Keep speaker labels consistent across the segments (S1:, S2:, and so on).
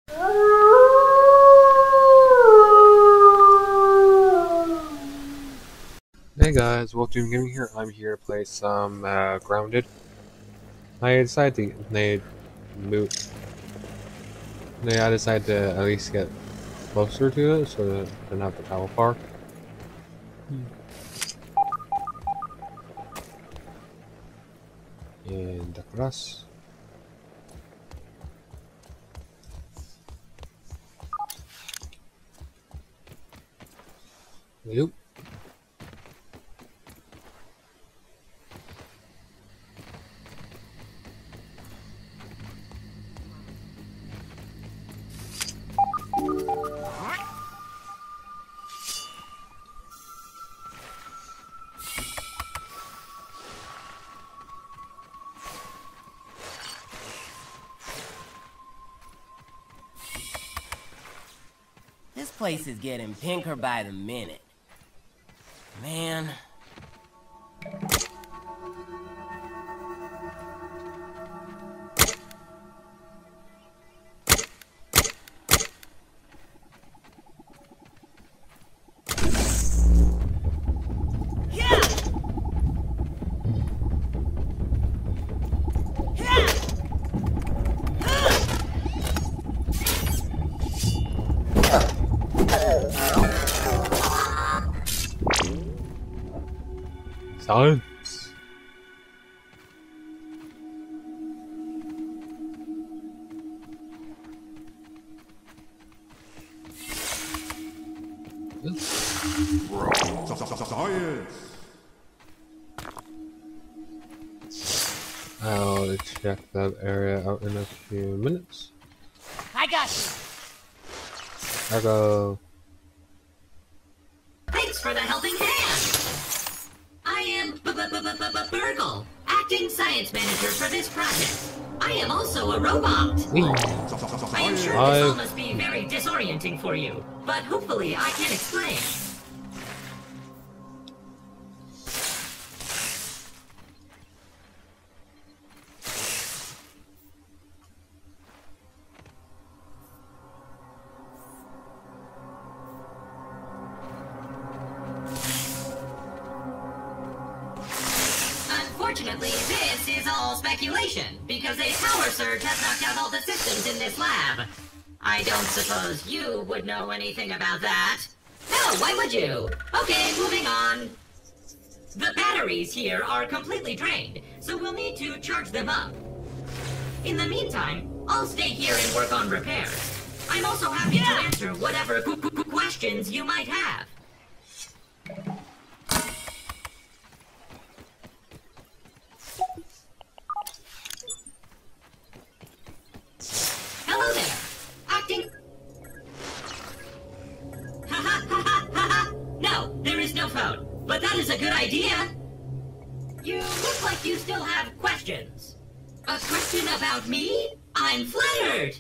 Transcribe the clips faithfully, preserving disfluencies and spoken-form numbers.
S1: Hey guys, Wolfdoom Gaming here. I'm here to play some uh, Grounded. I decided to they move. They I decided to at least get closer to it, so that I don't have to travel far. And across. Yep.
S2: This place is getting pinker by the minute. Man.
S1: Silence. I'll check that area out in a few minutes.
S2: I got you.
S1: I go.
S3: Thanks for the helping hand. I am Burgle, acting science manager for this project. I am also a robot. I am sure this all must be very disorienting for you, but hopefully I can explain. Unfortunately, this is all speculation, because a power surge has knocked out all the systems in this lab. I don't suppose you would know anything about that. No, why would you? Okay, moving on. The batteries here are completely drained, so we'll need to charge them up. In the meantime, I'll stay here and work on repairs. I'm also happy yeah. to answer whatever qu qu questions you might have. Hello there. Acting... Ha ha ha ha ha ha! No, there is no phone. But that is a good idea. You look like you still have questions. A question about me? I'm flattered.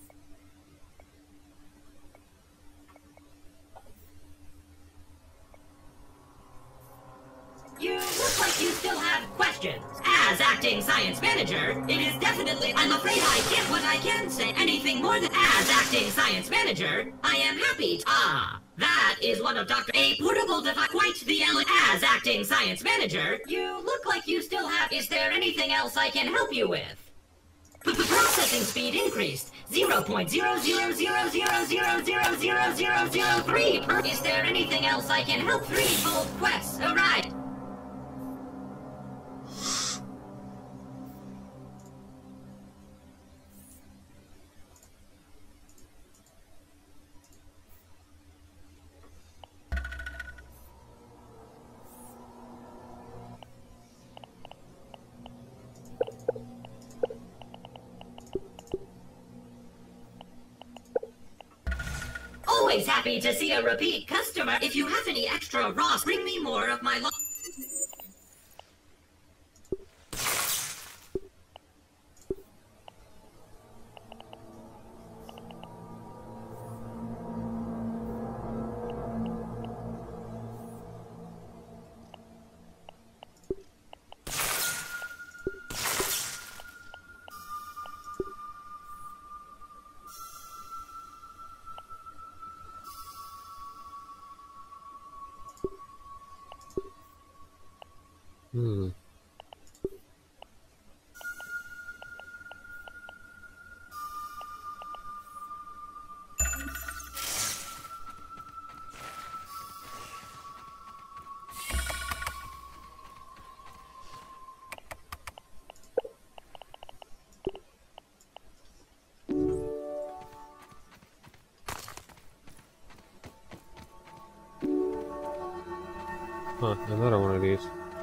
S3: You look like you still have questions. As acting science manager, it is definitely... I'm afraid I can't what I can say anything more than... As acting science manager, I am happy to... Ah, that is one of Doctor A portable device. Quite the elegant... As acting science manager, you look like you still have... Is there anything else I can help you with? The processing speed increased. zero point zero zero zero zero zero zero zero zero zero three per... Is there anything else I can help? Threefold quests arrived. Always happy to see a repeat customer. If you have any extra Ross, bring me more of my lo-
S1: Hmm. Huh, another one of these.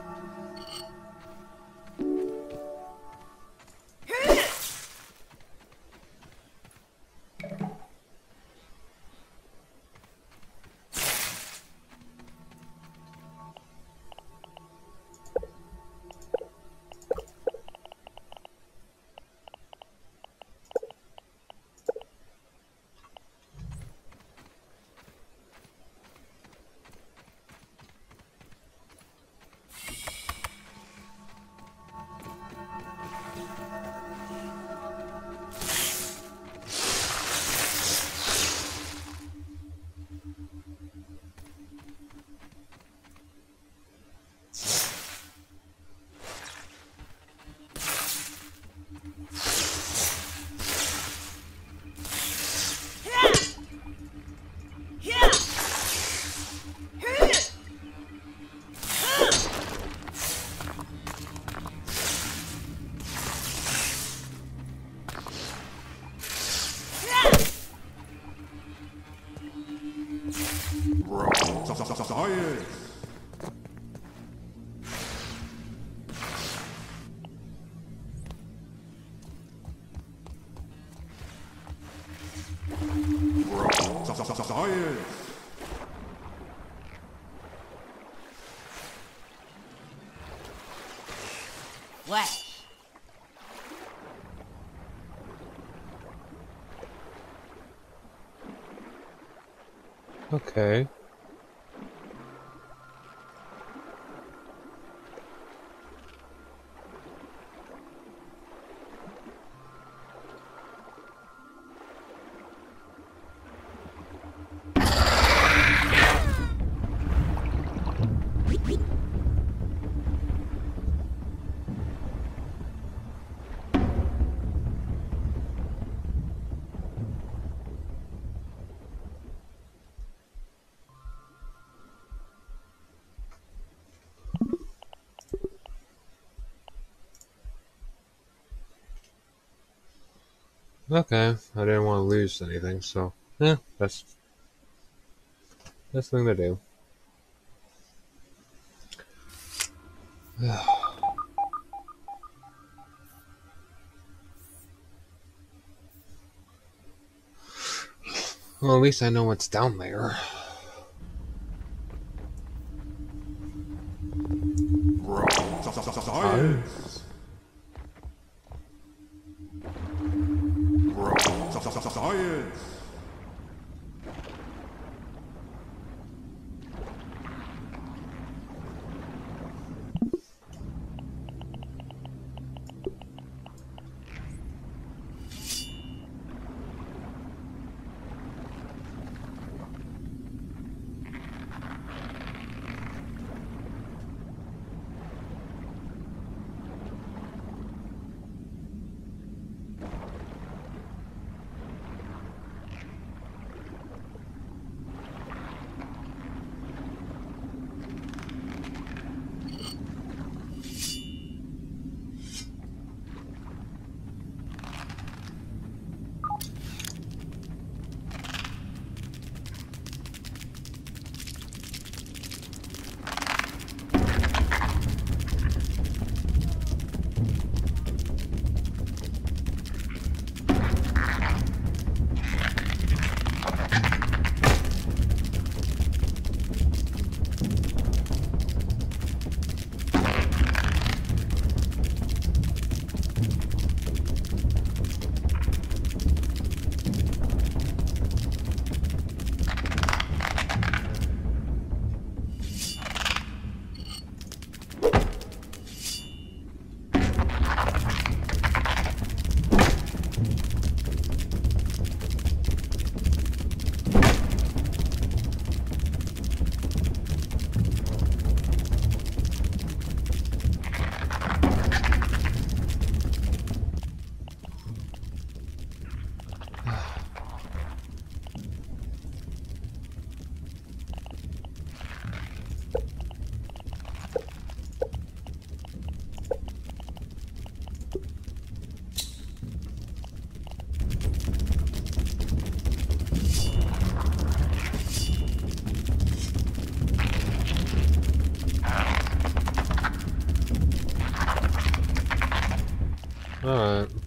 S4: Science! Science!
S2: What?
S1: Okay. Okay, I didn't want to lose anything, so yeah, that's that's the thing to do. Well, at least I know what's down there.
S4: Science! Science!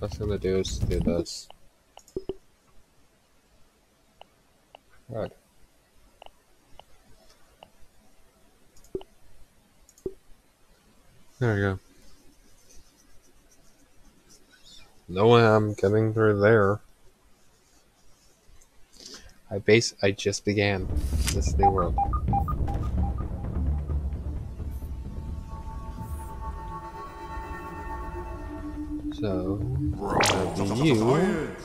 S1: First thing to do is do this. Right. There we go. No way I'm getting through there. I base I just began this new world. So that'd be you.
S4: Science.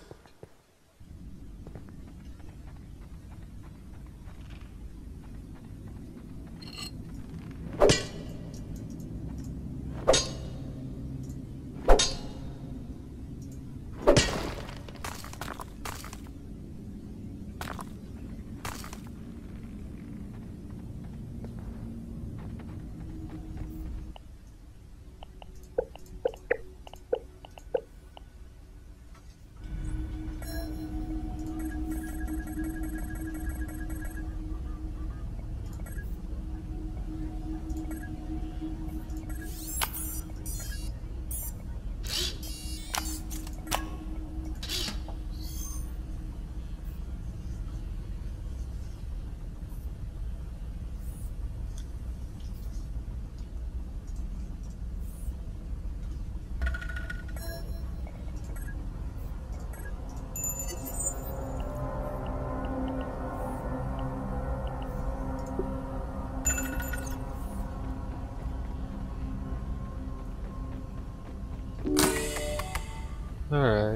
S1: Alright.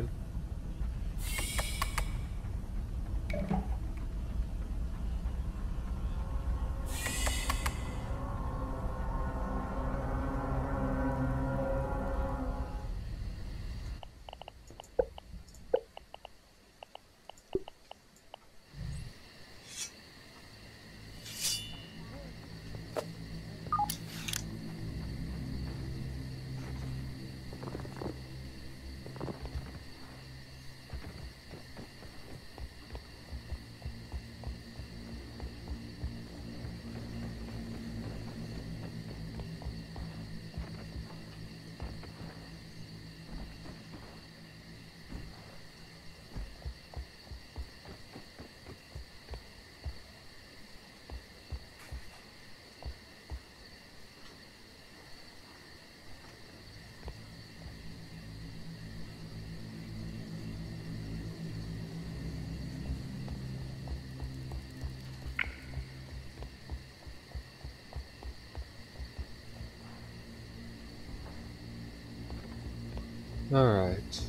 S1: Alright.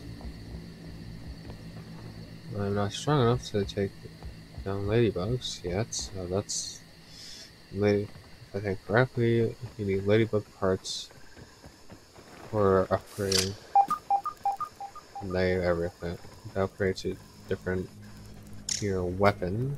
S1: I'm not strong enough to take down ladybugs yet, so that's... Lady, if I think correctly, you need ladybug parts for upgrading they everything. To upgrade to different your weapon.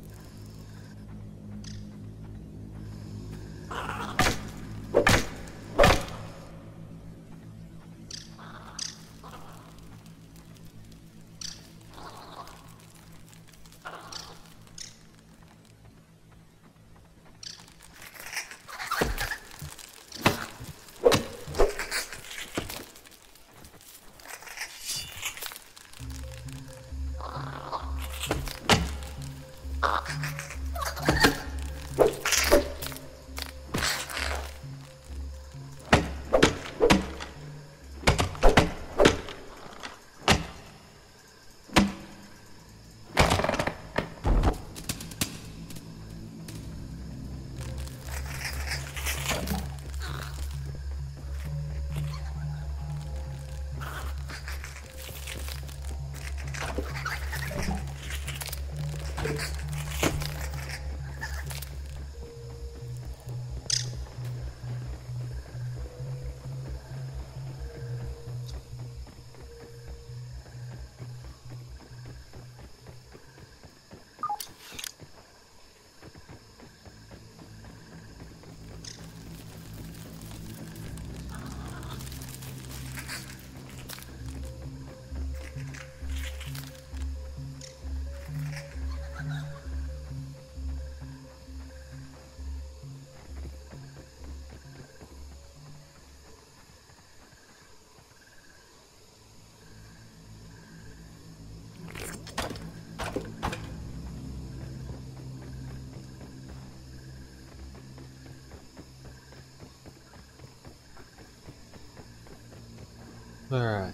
S1: Alright.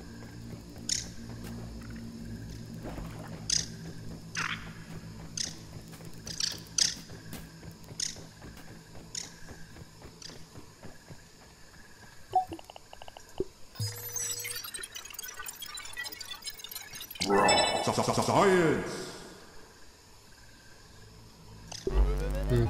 S4: Science.
S1: Hmm.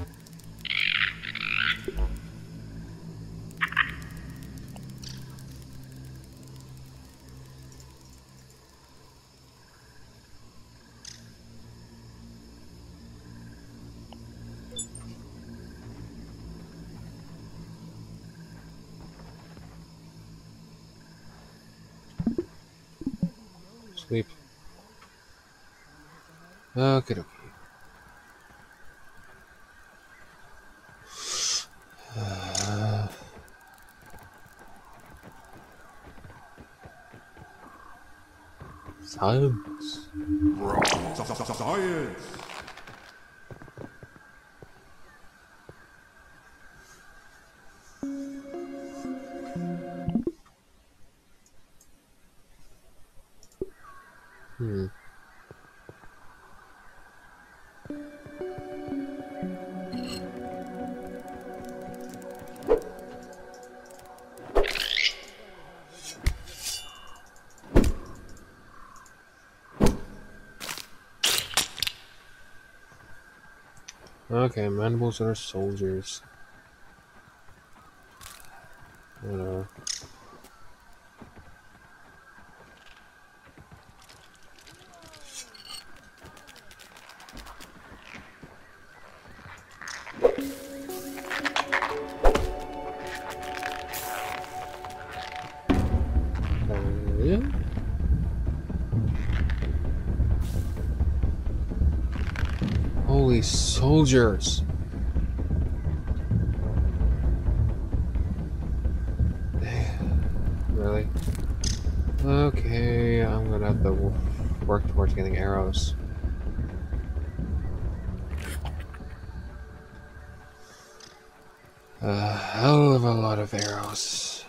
S1: Sleep. Okay, okay. Uh, science.
S4: Science.
S1: Hmm. Okay, mandibles are soldiers. Whatever. Uh, yeah. Holy soldiers! Really? Okay, I'm gonna have to work towards getting arrows. A hell of a lot of arrows.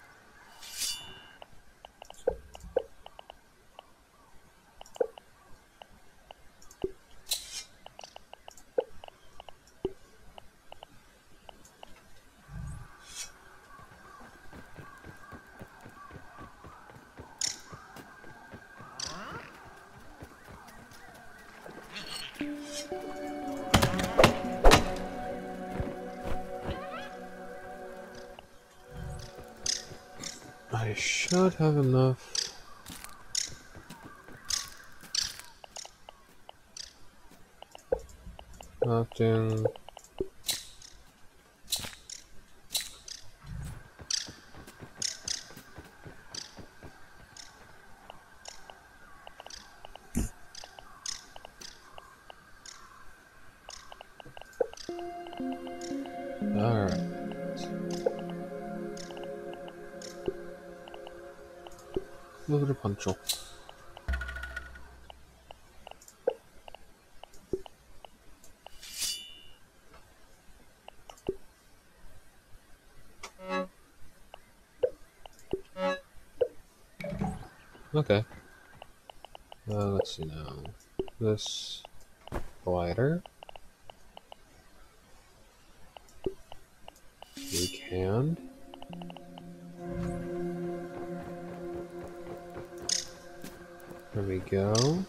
S1: I should have enough. Often. Alright. Over to Punchel. Okay. Uh, let's see now. This glider. We can. There we go.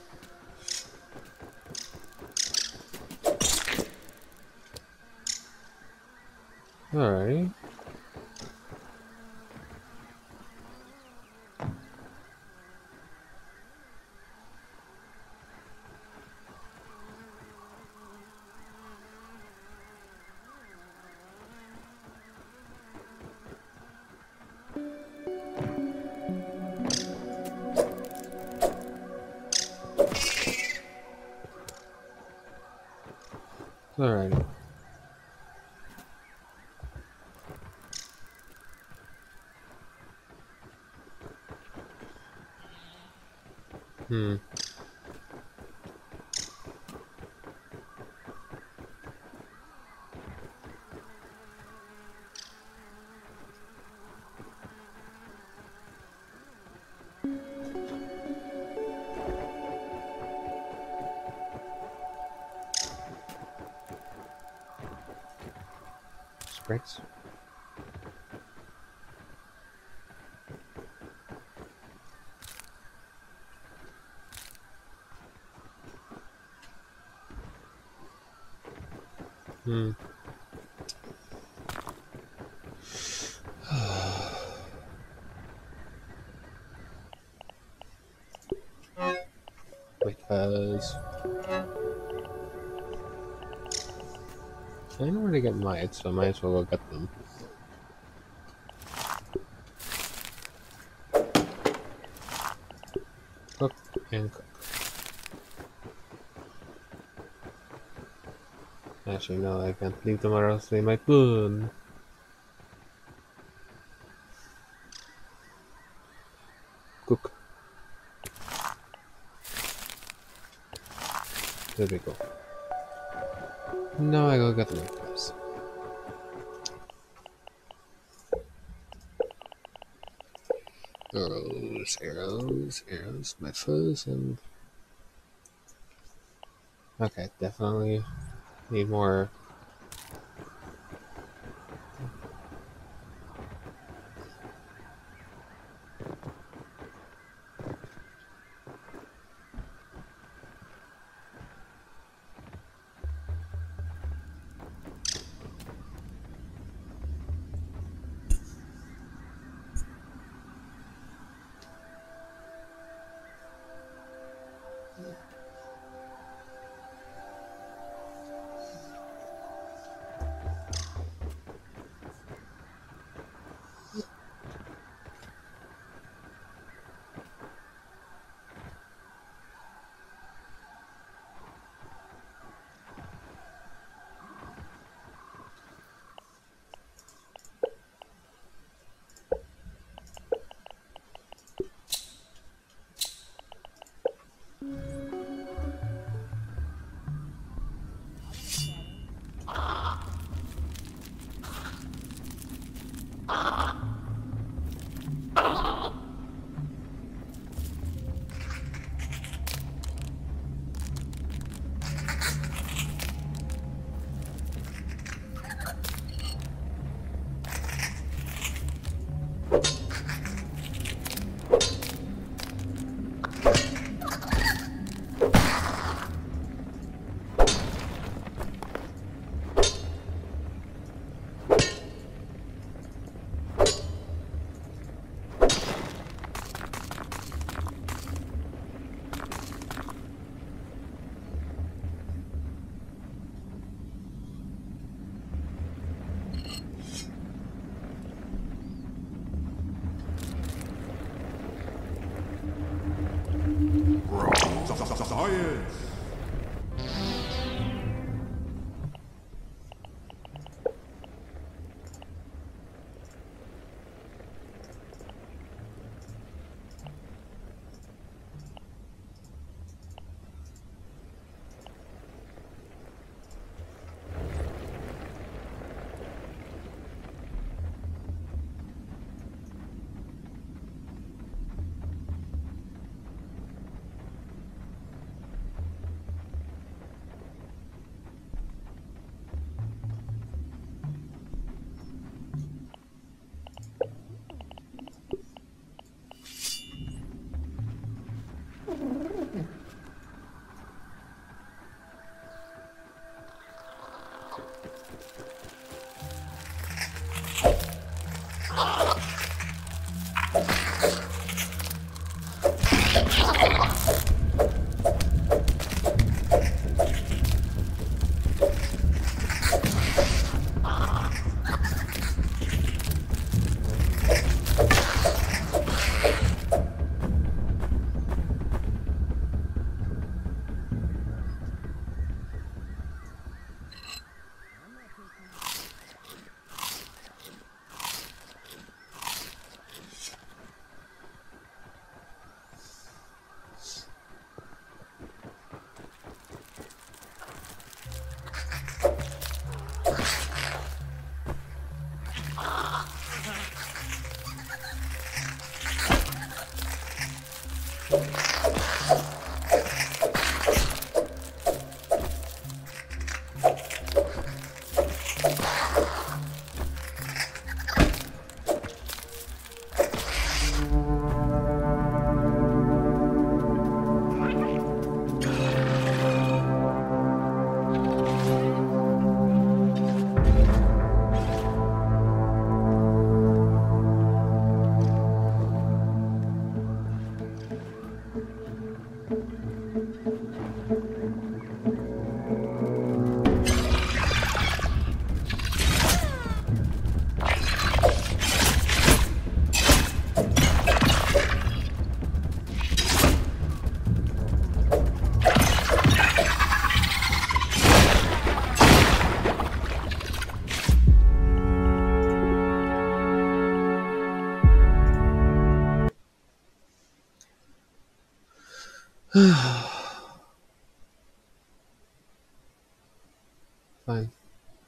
S1: Alright. Alright. Hmm. Bricks. Hmm. Because I know where to get mites, so I might as well go get them. Cook and cook. Actually, no, I can't leave them or else they might burn. Cook. There we go. Now I go get the necklace. Arrows, arrows, arrows, my fuzz, and... Okay, definitely need more...
S4: Science!
S1: Fine.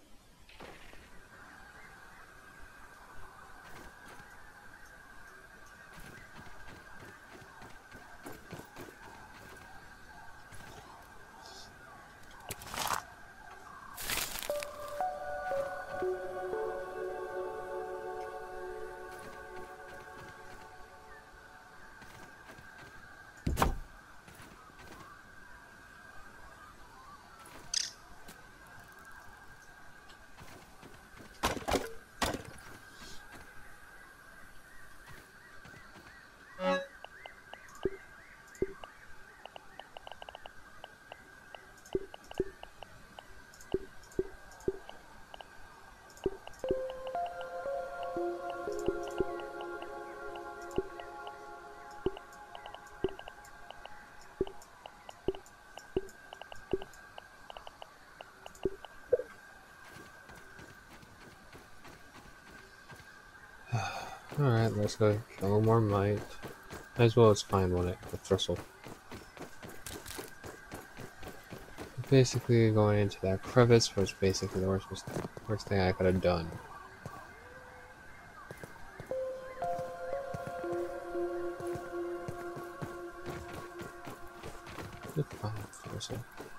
S1: Alright, let's go kill more might. As well as find one at the thistle. Basically going into that crevice was basically the worst, worst thing I could have done. Let's find the thistle.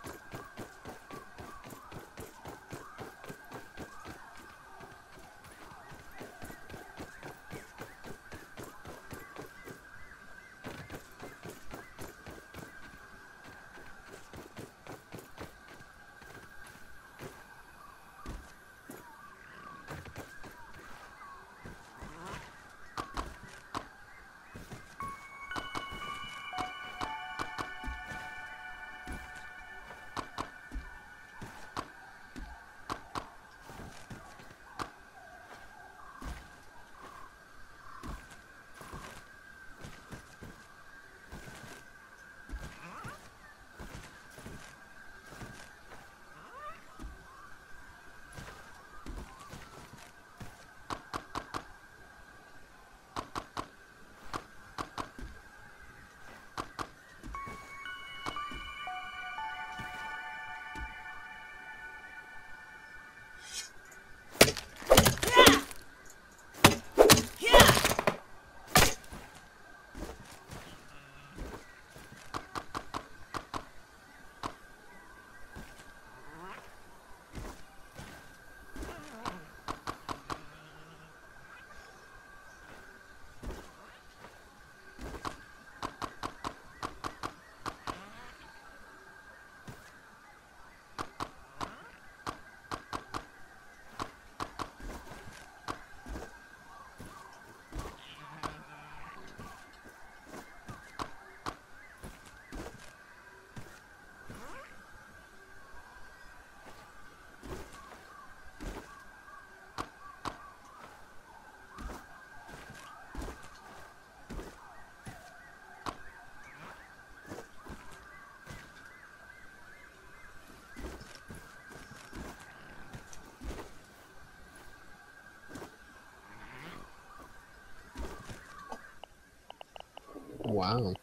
S1: Wow.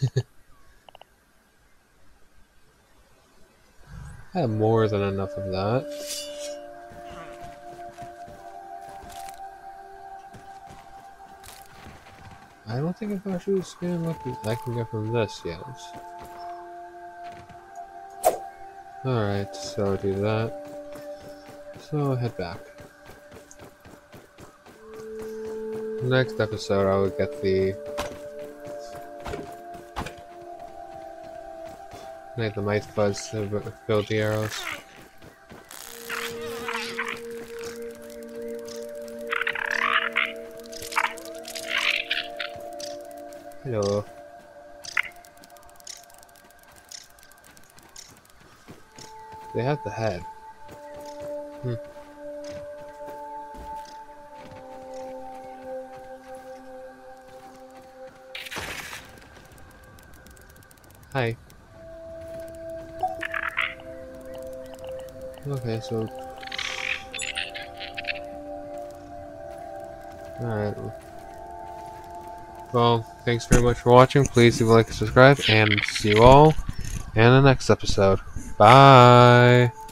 S1: I have more than enough of that. I don't think I've actually scanned what I can get from this yet. Alright, so do that. So I'll head back. Next episode I will get the Make the might fuzz to build the arrows. Hello. They have the head. Hmm. Hi. Okay, so... Alright. Well, thanks very much for watching. Please leave a like and subscribe, and see you all in the next episode. Bye!